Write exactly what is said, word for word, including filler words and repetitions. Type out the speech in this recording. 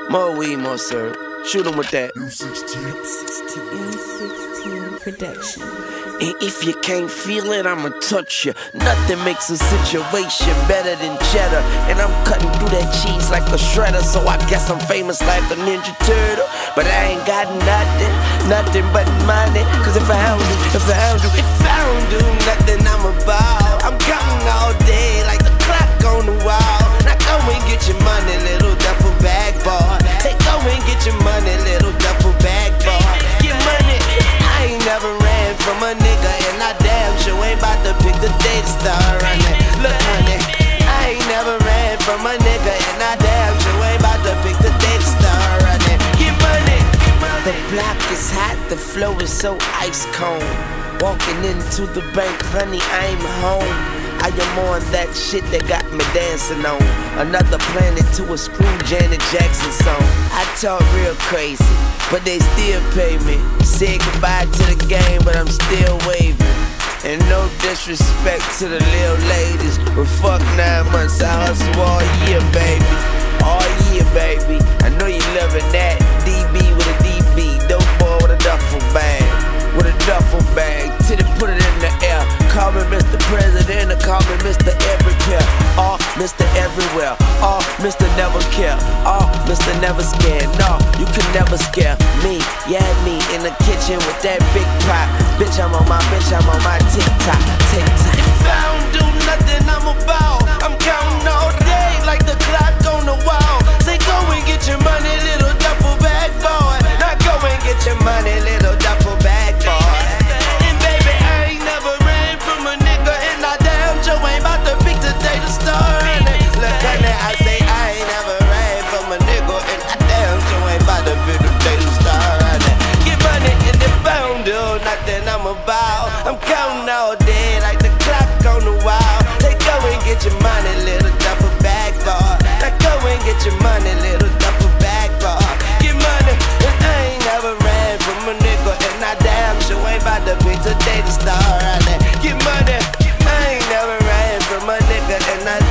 More weed, more syrup. Shoot 'em with that. M sixteen. M sixteen production. And if you can't feel it, I'ma touch you. Nothing makes a situation better than cheddar. And I'm cutting through that cheese like a shredder. So I guess I'm famous like a Ninja Turtle. But I ain't got nothing, nothing but money. Cause if I don't do, if I don't do, if I don't do nothing, I'm a ball. I'm counting all day like the clock on the wall. Now go and get your money, little duffel bag boy. Say go and get your money, little duffel bag boy. Get money. I ain't never ran from a nigga, and I damn sure ain't about to pick the day to start running. Look, honey, I ain't never ran from a nigga, and I damn sure ain't about to pick the day to start running. Get money. The block is hot, the flow is so ice cold. Walking into the bank, honey, I'm home. I am on that shit that got me dancing on another planet to a screw Janet Jackson song. I talk real crazy, but they still pay me. Say goodbye to the game, but I'm still waving. And no disrespect to the little ladies, but fuck nine months, I hustle all year, baby. All year, baby. I know you loving that. D B with a D B, dope boy with a duffel bag. With a duffel bag, titty put it in the air. Call me Mister President or call me Mister Everywhere. Or Mister Everywhere, or Mister Never Care, or Mister Never Scared. No, you can never scare me. Yeah, me in the kitchen with that big pot. Bitch, I'm on my, bitch, I'm on my TikTok, TikTok. If I don't do nothing, I'm a ball. I'm counting all day like the clock on the wall. Say go and get your money, little duffel bag boy. Now go and get your money, little duffel bag boy. And baby, I ain't never ran from a nigga, and I damn sure ain't about to pick today to start. Look, honey, I say I ain't never ran from a nigga, and I damn sure ain't about to pick today to start. Get money, and if I don't do nothing, I'm about. I'm counting all day like the clock on the wall. Say go and get your money, little duffel bag boy. Now go and get your money, little duffel bag boy. Get money, and I ain't never ran from a nigga, and I damn sure ain't about to pick today to start. Get money, I ain't never ran from a nigga, and I